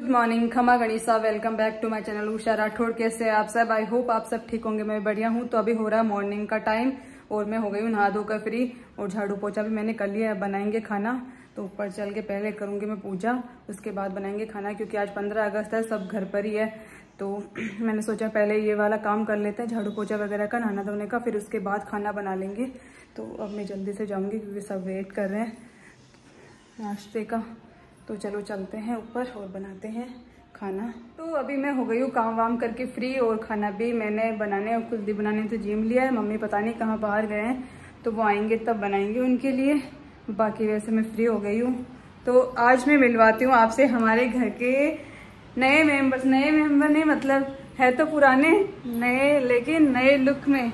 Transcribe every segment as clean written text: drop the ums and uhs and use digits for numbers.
Good morning, खमा गणिसा, welcome back to my channel Usha Rathore. कैसे हैं आप सब? आई होप आप सब ठीक होंगे। मैं बढ़िया हूँ। तो अभी हो रहा है मॉर्निंग का टाइम और मैं हो गई हूँ नहा धोकर फ्री और झाड़ू पोछा भी मैंने कर लिया है। बनाएंगे खाना, तो ऊपर चल के पहले करूंगी मैं पूजा, उसके बाद बनाएंगे खाना, क्योंकि आज 15 अगस्त है, सब घर पर ही है। तो मैंने सोचा पहले ये वाला काम कर लेते हैं, झाड़ू पोछा वगैरह का, नहाना धोने का, फिर उसके बाद खाना बना लेंगे। तो अब मैं जल्दी से जाऊँगी क्योंकि सब वेट कर रहे हैं नाश्ते का। तो चलो चलते हैं ऊपर और बनाते हैं खाना। तो अभी मैं हो गई हूँ काम वाम करके फ्री और खाना भी मैंने बनाने और कुल्दी बनाने से जिम लिया है। मम्मी पता नहीं कहाँ बाहर गए हैं, तो वो आएंगे तब बनाएंगे उनके लिए। बाकी वैसे मैं फ्री हो गई हूँ। तो आज मैं मिलवाती हूँ आपसे हमारे घर के नए मेंबर्स। नए मेंबर नहीं, मतलब है तो पुराने, नए लेकिन नए लुक में।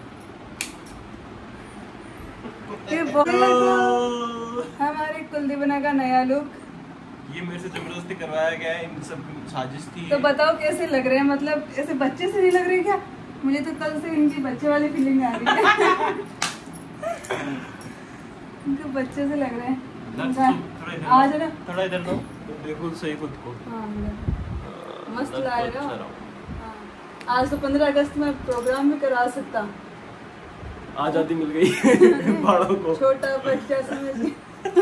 हमारे कुल्दी बना का नया लुक ये मेरे से जबरदस्ती करवाया गया है, इन सब साजिश थी। तो बताओ कैसे लग रहे हैं? मतलब ऐसे बच्चे से नहीं लग रहे क्या? मुझे तो कल से इनकी बच्चे वाली फीलिंग आ रही है। इनको बच्चे से लग रहे हैं। आज ना थोड़ा इधर दो, देखो सही खुद को। हाँ, मस्त लग रहा है। आज तो 15 अगस्त में प्रोग्राम भी करा सकता। आजादी मिल गई बड़ों को। छोटा बच्चा समझ।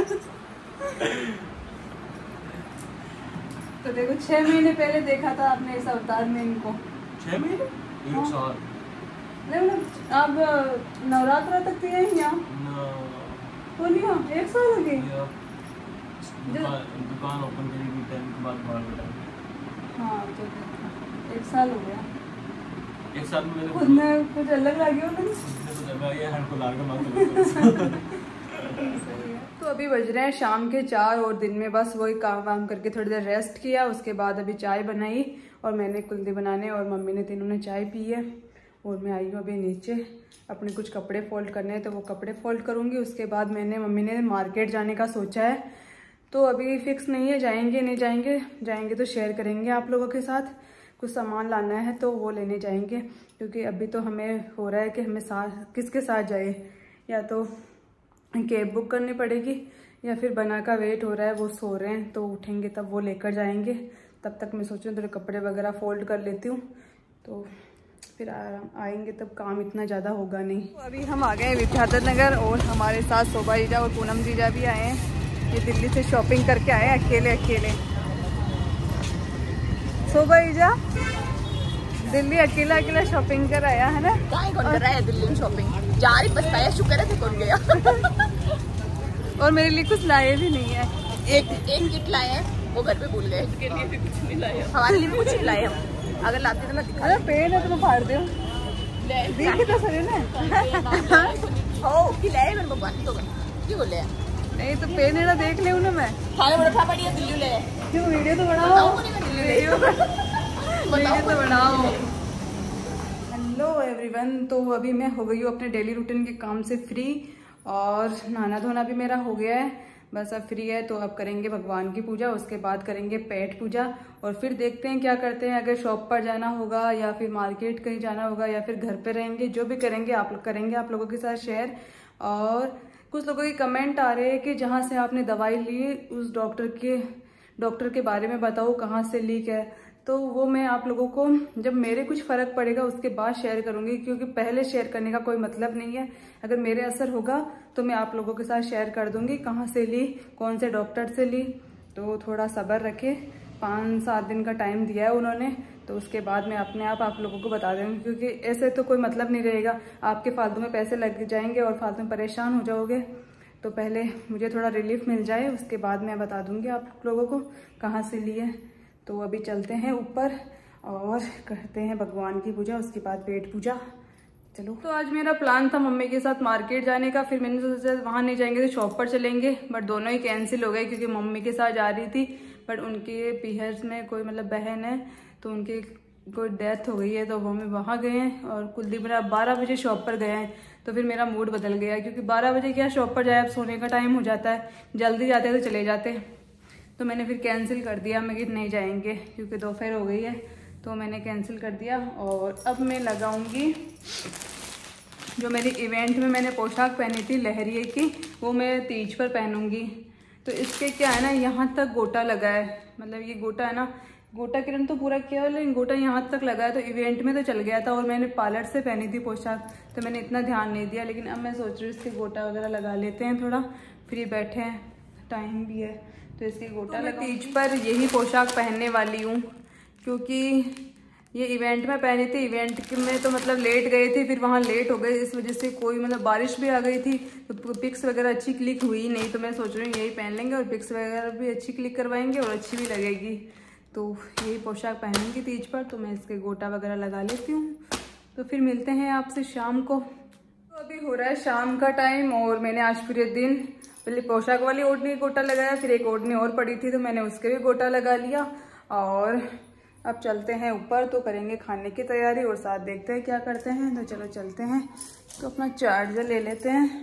तो देखो 6 महीने पहले देखा था आपने इस अवतार में इनको। 6 महीने? एक साल। नहीं मतलब अब नवरात्र तक थी यही यहाँ। बोलिए 1 साल हो गई। दुकान ओपन करेगी 10 के बाद बाहर। हाँ तो 1 साल हो गया। 1 साल में खुद में कुछ अलग लगे हो ना। ये हर को लाग तो अभी बज रहे हैं शाम के 4 और दिन में बस वही काम वाम करके थोड़ी देर रेस्ट किया। उसके बाद अभी चाय बनाई और मैंने कुल्दी बनाने और मम्मी ने तीनों ने चाय पी है। और मैं आई हूँ अभी नीचे, अपने कुछ कपड़े फोल्ड करने हैं तो वो कपड़े फोल्ड करूँगी। उसके बाद मम्मी ने मार्केट जाने का सोचा है, तो अभी फिक्स नहीं है जाएंगे नहीं जाएंगे। जाएंगे तो शेयर करेंगे आप लोगों के साथ। कुछ सामान लाना है तो वो लेने जाएंगे, क्योंकि अभी तो हमें हो रहा है कि हमें साथ किसके साथ जाए, या तो कैब बुक करनी पड़ेगी या फिर बना का वेट हो रहा है, वो सो रहे हैं तो उठेंगे तब वो लेकर जाएंगे। तब तक मैं सोच रही हूँ थोड़े कपड़े वगैरह फोल्ड कर लेती हूँ, तो फिर आएंगे तब काम इतना ज़्यादा होगा नहीं। तो अभी हम आ गए विद्याधर नगर और हमारे साथ शोभा जीजा और पूनम जीजा भी आए हैं। ये दिल्ली से शॉपिंग करके आए अकेले अकेले। शोभा जीजा दिल्ली अकेला अकेला शॉपिंग कर आया है ना? कौन कर रहा है दिल्ली में शॉपिंग? जा रही पछताया, शुक्र है कौन गया। और मेरे लिए कुछ लाए भी नहीं है। एक किट लाए हैं, वो घर पे भूल गए। उसके लिए भी कुछ नहीं लाए, हमारे लिए कुछ नहीं लाए हम। अगर लाते तो मैं दिखा। अरे पेन है तो मैं फाड़ दूं। देख तो सही ना। ओ कि लाए मैंने भगवान तो क्यों बोले? नहीं तो पेन है ना, देख ले ना। मैं खाने बड़ा था बढ़िया दिल्ली ले। क्यों वीडियो तो बनाओ, वीडियो तो बनाओ। हेलो एवरीवन, तो अभी मैं हो गई हूँ अपने डेली रूटीन के काम से फ्री और नहाना धोना भी मेरा हो गया है। बस अब फ्री है तो अब करेंगे भगवान की पूजा, उसके बाद करेंगे पेट पूजा और फिर देखते हैं क्या करते हैं। अगर शॉप पर जाना होगा या फिर मार्केट कहीं जाना होगा या फिर घर पे रहेंगे, जो भी करेंगे आप लोगों के साथ शेयर। और कुछ लोगों के कमेंट आ रहे हैं कि जहाँ से आपने दवाई ली उस डॉक्टर के बारे में बताओ, कहाँ से लीक है। तो वो मैं आप लोगों को जब मेरे कुछ फर्क पड़ेगा उसके बाद शेयर करूंगी, क्योंकि पहले शेयर करने का कोई मतलब नहीं है। अगर मेरे असर होगा तो मैं आप लोगों के साथ शेयर कर दूंगी कहाँ से ली, कौन से डॉक्टर से ली। तो थोड़ा सब्र रखे, 5-7 दिन का टाइम दिया है उन्होंने, तो उसके बाद मैं अपने आप लोगों को बता दूंगी, क्योंकि ऐसे तो कोई मतलब नहीं रहेगा। आपके फालतू में पैसे लग जाएंगे और फालतू में परेशान हो जाओगे। तो पहले मुझे थोड़ा रिलीफ मिल जाए, उसके बाद मैं बता दूंगी आप लोगों को कहाँ से ली है। तो अभी चलते हैं ऊपर और करते हैं भगवान की पूजा, उसके बाद पेट पूजा। चलो। तो आज मेरा प्लान था मम्मी के साथ मार्केट जाने का, फिर मैंने सोचा वहाँ नहीं जाएंगे तो शॉप पर चलेंगे, बट दोनों ही कैंसिल हो गए क्योंकि मम्मी के साथ जा रही थी, बट उनके पीहर्स में कोई मतलब बहन है तो उनकी कोई डेथ हो गई है, तो वो हम वहाँ गए हैं। और कुलदीप 12 बजे शॉप पर गए हैं, तो फिर मेरा मूड बदल गया, क्योंकि 12 बजे क्या शॉप पर जाए, अब सोने का टाइम हो जाता है, जल्दी जाते तो चले जाते। तो मैंने फिर कैंसिल कर दिया, मैं कि नहीं जाएंगे क्योंकि दोपहर हो गई है, तो मैंने कैंसिल कर दिया। और अब मैं लगाऊंगी जो मेरी इवेंट में मैंने पोशाक पहनी थी लहरिए की, वो मैं तीज पर पहनूंगी। तो इसके क्या है ना, यहाँ तक गोटा लगा है, मतलब ये गोटा है ना, गोटा किरण तो पूरा किया लेकिन गोटा यहाँ तक लगा है। तो इवेंट में तो चल गया था और मैंने पार्लर से पहनी थी पोशाक, तो मैंने इतना ध्यान नहीं दिया। लेकिन अब मैं सोच रही हूँ इसके गोटा वगैरह लगा लेते हैं, थोड़ा फ्री बैठे हैं, टाइम भी है तो इसके गोटा लगा। तीज पर यही पोशाक पहनने वाली हूँ क्योंकि ये इवेंट में पहनी थी, इवेंट में तो मतलब लेट गए थे, फिर वहाँ लेट हो गए, इस वजह से कोई मतलब बारिश भी आ गई थी तो पिक्स वगैरह अच्छी क्लिक हुई नहीं। तो मैं सोच रही हूँ यही पहन लेंगे और पिक्स वगैरह भी अच्छी क्लिक करवाएंगे और अच्छी भी लगेगी। तो यही पोशाक पहनेंगी तीज पर। तो मैं इसके गोटा वगैरह लगा लेती हूँ, तो फिर मिलते हैं आपसे शाम को। तो अभी हो रहा है शाम का टाइम और मैंने आज पूरे दिन पहले पोशाक वाली ओढ़नी का गोटा लगाया, फिर एक ओढ़नी और पड़ी थी तो मैंने उसके भी गोटा लगा लिया। और अब चलते हैं ऊपर, तो करेंगे खाने की तैयारी और साथ देखते हैं क्या करते हैं। तो चलो चलते हैं। तो अपना चार्जर ले लेते हैं,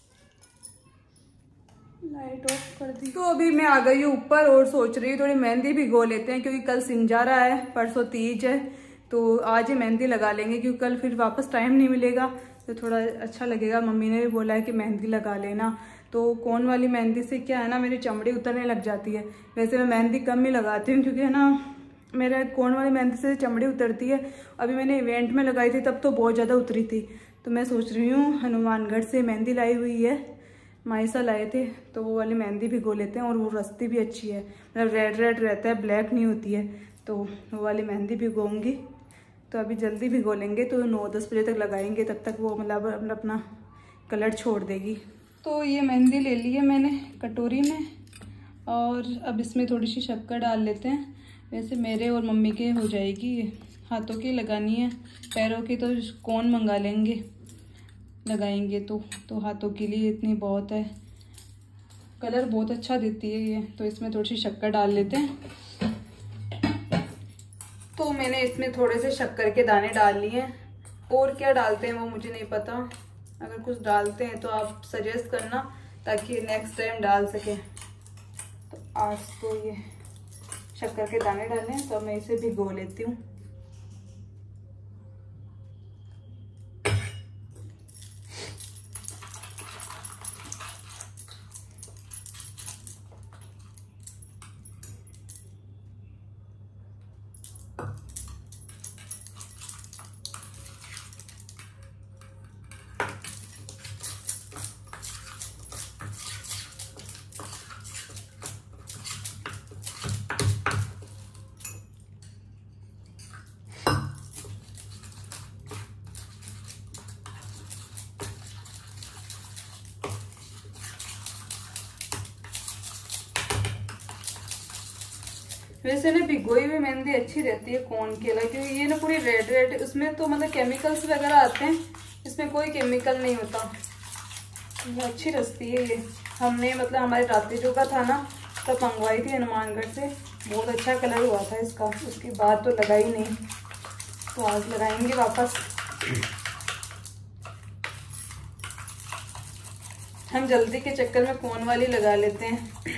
लाइट ऑफ कर दी। तो अभी मैं आ गई हूँ ऊपर और सोच रही हूँ थोड़ी मेहंदी भिगो लेते हैं क्योंकि कल सिंजारा है, परसों तीज है, तो आज ही मेहंदी लगा लेंगे क्योंकि कल फिर वापस टाइम नहीं मिलेगा, तो थोड़ा अच्छा लगेगा। मम्मी ने भी बोला है कि मेहंदी लगा लेना। तो कोन वाली मेहंदी से क्या है ना, मेरी चमड़ी उतरने लग जाती है। वैसे मैं मेहंदी कम ही लगाती हूँ क्योंकि है ना मेरे कोन वाली मेहंदी से चमड़ी उतरती है। अभी मैंने इवेंट में लगाई थी तब तो बहुत ज़्यादा उतरी थी। तो मैं सोच रही हूँ हनुमानगढ़ से मेहंदी लाई हुई है, माइसा लाए थे, तो वो वाली मेहंदी भिगो लेते हैं। और वो रस्ती भी अच्छी है, मतलब रेड रेड रहता है, ब्लैक नहीं होती है, तो वो वाली मेहंदी भिगोऊंगी। तो अभी जल्दी भिगो लेंगे तो 9-10 बजे तक लगाएंगे, तब तक वो मतलब अपना कलर छोड़ देगी। तो ये मेहंदी ले ली है मैंने कटोरी में और अब इसमें थोड़ी सी शक्कर डाल लेते हैं। वैसे मेरे और मम्मी के हो जाएगी, हाथों की लगानी है, पैरों की तो कौन मंगा लेंगे लगाएंगे तो हाथों के लिए इतनी बहुत है। कलर बहुत अच्छा देती है ये, तो इसमें थोड़ी सी शक्कर डाल लेते हैं। तो मैंने इसमें थोड़े से शक्कर के दाने डाल लिए हैं, और क्या डालते हैं वो मुझे नहीं पता, अगर कुछ डालते हैं तो आप सजेस्ट करना ताकि नेक्स्ट टाइम डाल सके। तो आज तो ये शक्कर के दाने डाले हैं, तो मैं इसे भिगो लेती हूँ। वैसे ना भिगोई हुई मेहंदी अच्छी रहती है कोन के लिए, क्योंकि ये ना पूरी रेड रेड, उसमें तो मतलब केमिकल्स वगैरह आते हैं, इसमें कोई केमिकल नहीं होता, अच्छी रचती है ये। हमने मतलब हमारे रात्रिजों का था ना, तब मंगवाई थी हनुमानगढ़ से, बहुत अच्छा कलर हुआ था इसका, उसके बाद तो लगाई नहीं, तो आज लगाएंगे वापस। हम जल्दी के चक्कर में कोन वाली लगा लेते हैं।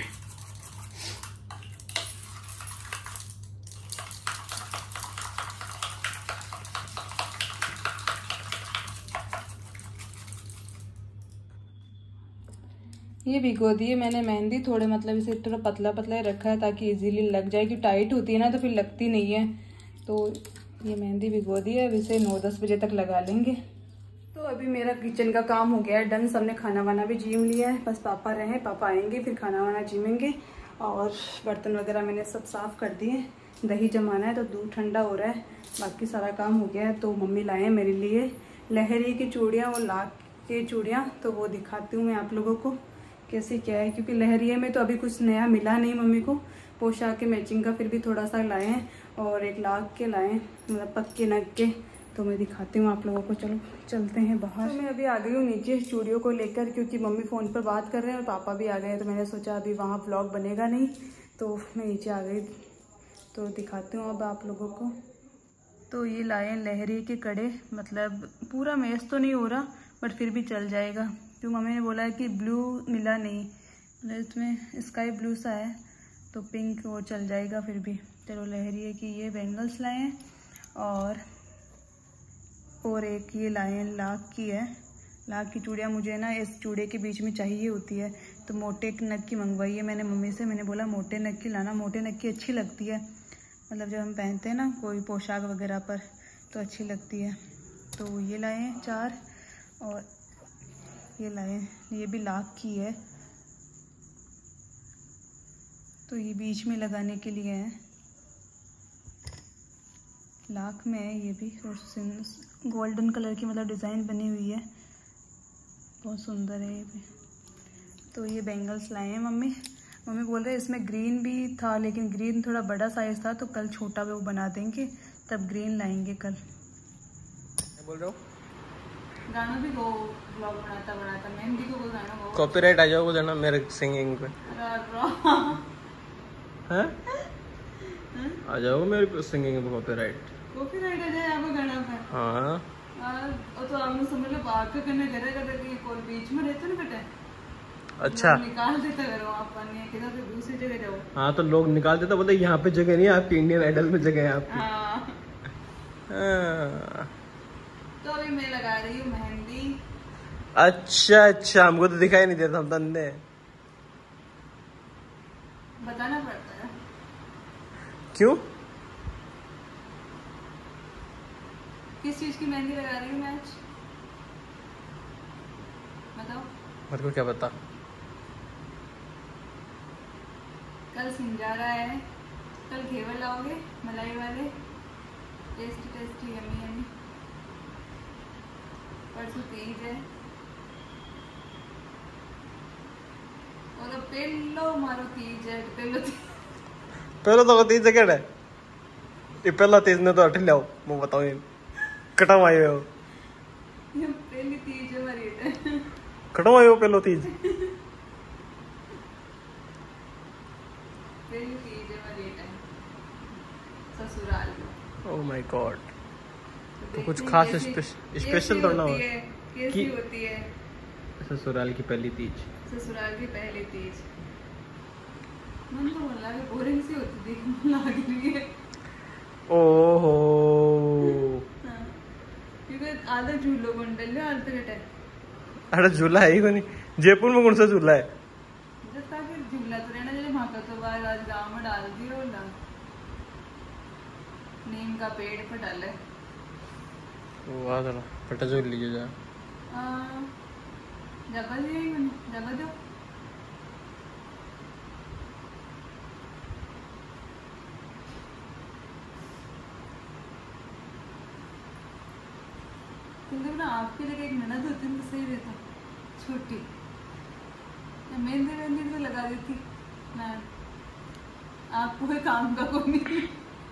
ये भिगो दिए मैंने मेहंदी, थोड़े मतलब इसे थोड़ा पतला पतला ही रखा है ताकि इजीली लग जाए, कि टाइट होती है ना तो फिर लगती नहीं है। तो ये मेहंदी भिगो दी है, अब इसे 9-10 बजे तक लगा लेंगे। तो अभी मेरा किचन का काम हो गया है डन, सबने खाना वाना भी जीम लिया है, बस पापा रहे, पापा आएंगे फिर खाना वाना जीमेंगे। और बर्तन वगैरह मैंने सब साफ़ कर दिए, दही जमाना है तो दूध ठंडा हो रहा है, बाकी सारा काम हो गया है। तो मम्मी लाए हैं मेरे लिए लहरी की चूड़ियाँ, वो लाख के चूड़ियाँ, तो वो दिखाती हूँ मैं आप लोगों को कैसे क्या है, क्योंकि लहरिया में तो अभी कुछ नया मिला नहीं मम्मी को, पोशाक के मैचिंग का फिर भी थोड़ा सा लाए हैं, और 1 लाख के लाए हैं, मतलब पक्के नग के, तो मैं दिखाती हूँ आप लोगों को। चलो चलते हैं बाहर। तो मैं अभी आ गई हूँ नीचे चूड़ियों को लेकर, क्योंकि मम्मी फ़ोन पर बात कर रहे हैं और पापा भी आ गए, तो मैंने सोचा अभी वहाँ व्लॉग बनेगा नहीं, तो मैं नीचे आ गई, तो दिखाती हूँ अब आप लोगों को। तो ये लाए लहरी के कड़े, मतलब पूरा मैच तो नहीं हो रहा बट फिर भी चल जाएगा, क्योंकि मम्मी ने बोला है कि ब्लू मिला नहीं, मतलब इसमें स्काई ब्लू सा है, तो पिंक वो चल जाएगा फिर भी। चलो लहरिए की ये बैंगल्स लाए हैं, और एक ये लाए हैं लाख की है, लाख की चूड़ियाँ मुझे ना इस चूड़े के बीच में चाहिए होती है, तो मोटे नग की मंगवाई है मैंने मम्मी से। मैंने बोला मोटे नग की लाना, मोटे नग की अच्छी लगती है, मतलब जब हम पहनते हैं ना कोई पोशाक वगैरह पर तो अच्छी लगती है। तो ये लाए हैं 4 और ये लाए हैं, ये भी लाख की है, तो ये बीच में लगाने के लिए है, लाख में है ये भी। और गोल्डन कलर की मतलब डिज़ाइन बनी हुई है, बहुत सुंदर है ये भी। तो ये बैंगल्स लाए हैं मम्मी बोल रहे हैं इसमें ग्रीन भी था, लेकिन ग्रीन थोड़ा बड़ा साइज़ था, तो कल छोटा वो बना देंगे, तब ग्रीन लाएंगे कल। बोल रहा हूँ गाना भी वो ब्लॉग बनाता मेहंदी को वो गाना वो कॉपीराइट आ जाओगे जाना मेरे सिंगिंग पे। हैं आ जाओगे मेरे सिंगिंग पे कॉपीराइट आ जाए आपको गाना पे। हाँ तो आपने समझ लो बात करने करेगा तो कोई बीच में रहते ना बेटा। अच्छा निकाल देता करो आप किधर से दूसरी जगह जाओ। हाँ तो लोग निकाल देता, बोलते यहाँ पे जगह नहीं है आपकी, इंडियन आइडल में जगह है आपकी। हाँ। तो अभी मैं लगा रही हूँ मेहंदी। अच्छा हमको तो दिखाई नहीं देता, हम अंधे हैं। बताना पड़ता है। क्यों? किस चीज की मेहंदी लगा रही हूँ मैं आज बताओ। मेरे को क्या पता। कल सिंजारा है, कल घेवर लाओगे मलाई वाले, टेस्टी यम्मी। परसों तीज है और अब पेलो मारो तीज है। पहले तो तीज जगह है, ये पहला तीज ने तो अठ लाओ मैं बताऊँ कटम आयो हो। पहली तीज है मारी कटम आयो पहलो तीज। पहली तीज है मारी ससुराल। Oh my god. तो कुछ खास स्पेशल तो ना हो कैसी होती है ससुराल की पहली तीज। ससुराल की पहली तीज मन तो बोला कि बोरिंग सी होती थी, लग रही है। ओहो क्योंकि आधा झूलो बंडल है आधा कटा है। अरे झूला है ही कोनी, जयपुर में कौन सा झूला है? जब तक झूला तो रहना जैसे भागा तो बाद आज गाँव में डाल दियो ना, नीम का पेड़ पर डाले। वाह चलो फटा झूल लीजिए जा। जगह दिया ही मैंने, जगह दो। क्योंकि ना आपके लिए एक ननद होती तो सही रहता, छोटी मेहंदी तो लगा देती ना, आपको कोई काम का कोई नहीं।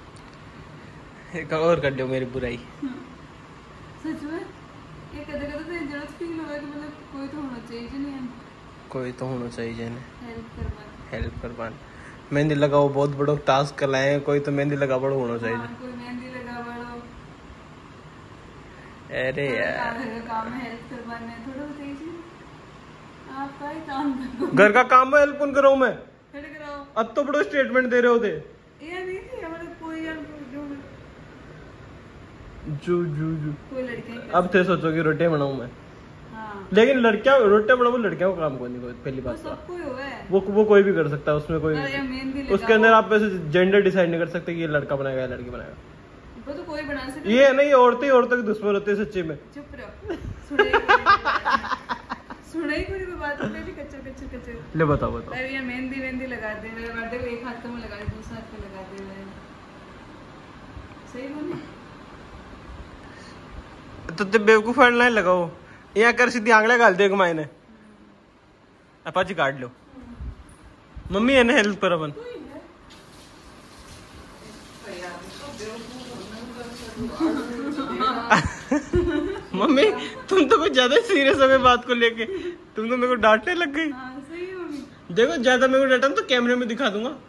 एक और कर दो मेरी बुराई। सच में ये कदे कदे तो जरूरत फील होगा कि मतलब कोई तो होना चाहिए नहीं है, कोई तो होना चाहिए ने हेल्प करवान। मेहंदी लगाओ बहुत बड़ो टास्क लाए, कोई तो मेहंदी लगा बड़ो होना चाहिए। हाँ, कोई मेहंदी लगा बड़ो। अरे यार काम में हेल्प करवाने थोड़ा चाहिए, आपका ही काम करो। घर का काम में हेल्प कौन कराऊं मैं? कराओ। अब तो बड़ो स्टेटमेंट दे रहे होते। ये नहीं थी हमारे कोई यार जू कोई लड़के अब थे सोचो कि रोटियां बनाऊं मैं। हाँ। लेकिन लड़कियां रोटियां बनाओ, लड़कियों का काम कोई नहीं, पहली बात तो वो कोई भी कर सकता है, उसमें कोई उसके अंदर आप वैसे जेंडर डिसाइड नहीं कर सकते कि ये लड़का बनाएगा या लड़की बनाएगा। वो तो कोई बना सकता ये नहीं, औरतें ही औरतों के दुश्मन होते हैं सच्ची में। चुप रहो सुनाई कोई बात नहीं, कच्चर ले बताओ अरे ये मेहंदी लगा दे, मेरे बर्थडे को एक हाथ में लगा दे, दूसरा हाथ में लगा दे, सही बोली तो ते बेवकूफ नहीं लगाओ, यहाँ कर सीधी आंगलियां गाल दे मायने अपाची काट लो। मम्मी है ना हेल्प कर अपन। मम्मी तुम तो कुछ ज्यादा सीरियस हो गई बात को लेके, तुम तो मेरे को डांटने लग गई। देखो ज्यादा मेरे को डांटा तो कैमरे में दिखा दूंगा।